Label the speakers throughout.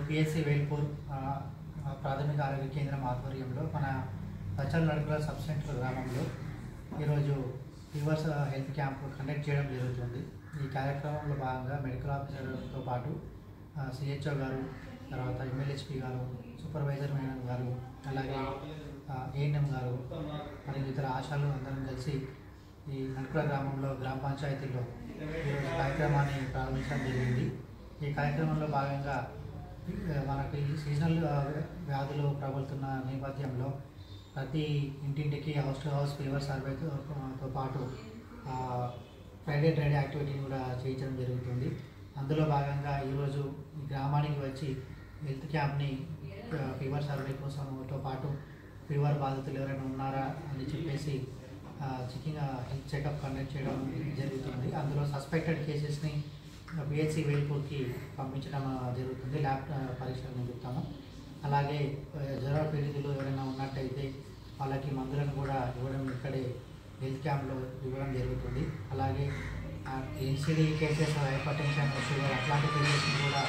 Speaker 1: PSC Velpur ప్రాథమిక ఆరోగ్య కేంద్రం ఆధ్వర్యంలో మన రచల్ నడుకుల సబ్ సెంటర్ గ్రామంలో ఈరోజు ఫీవర్స్ హెల్త్ క్యాంప్ కండక్ట్ చేయడం జరుగుతుంది. ఈ కార్యక్రమంలో భాగంగా మెడికల్ ఆఫీసర్తో పాటు సిహెచ్ఓ గారు, తర్వాత ఎంఎల్హెచ్పి గారు, సూపర్వైజర్ మేడం గారు, అలాగే ఏఎన్ఎం గారు మరియు ఇతర ఆశాలు అందరం కలిసి ఈ నడుకుల గ్రామంలో గ్రామ పంచాయతీలో ఈరోజు కార్యక్రమాన్ని ప్రారంభించడం జరిగింది. ఈ కార్యక్రమంలో భాగంగా మనకి సీజనల్ వ్యాధులు ప్రబలుతున్న నేపథ్యంలో ప్రతి ఇంటింటికి హౌస్ టు హౌస్ ఫీవర్ సర్వేతో పాటు ఫ్రైడే డ్రైడే యాక్టివిటీని కూడా చేయించడం జరుగుతుంది. అందులో భాగంగా ఈరోజు ఈ గ్రామానికి వచ్చి హెల్త్ క్యాంప్ని ఫీవర్ సర్వే కోసంతో పాటు ఫీవర్ బాధితులు ఎవరైనా ఉన్నారా అని చెప్పేసి చెకింగ్ హెల్త్ చెకప్ కండక్ట్ చేయడం జరుగుతుంది. అందులో సస్పెక్టెడ్ కేసెస్ని పిహెచ్సి వేల్పూర్కి పంపించడం జరుగుతుంది. ల్యాబ్ పరీక్షలు నిమిత్తము. అలాగే జ్వర పీడితులు ఎవరైనా ఉన్నట్టయితే వాళ్ళకి మందులను కూడా ఇవ్వడం ఇక్కడే హెల్త్ క్యాంప్లో ఇవ్వడం జరుగుతుంది. అలాగే NCD cases, hypertension, sugar అట్లాంటి కేసెస్ని కూడా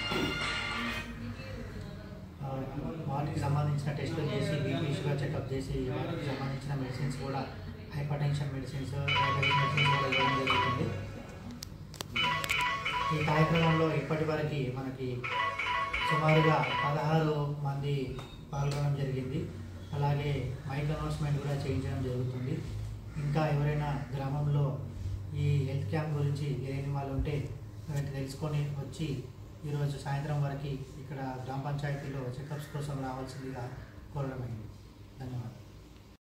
Speaker 1: వాటికి సంబంధించిన టెస్టులు చేసి బీపీ షుగర్ చెకప్ చేసి వాటికి సంబంధించిన మెడిసిన్స్ కూడా hypertension medicines, diabetic medicines కూడా ఇవ్వడం జరుగుతుంది. ఈ కార్యక్రమంలో ఇప్పటివరకు మనకి సుమారుగా 16 మంది పాల్గొనడం జరిగింది. అలాగే మైక్ అనౌన్స్మెంట్ కూడా చేయించడం జరుగుతుంది. ఇంకా ఎవరైనా గ్రామంలో ఈ హెల్త్ క్యాంప్ గురించి లేని వాళ్ళు ఉంటే తెలుసుకొని వచ్చి ఈరోజు సాయంత్రం వరకు ఇక్కడ గ్రామ పంచాయతీలో చెకప్స్ కోసం రావాల్సిందిగా కోరడమైంది. ధన్యవాదాలు.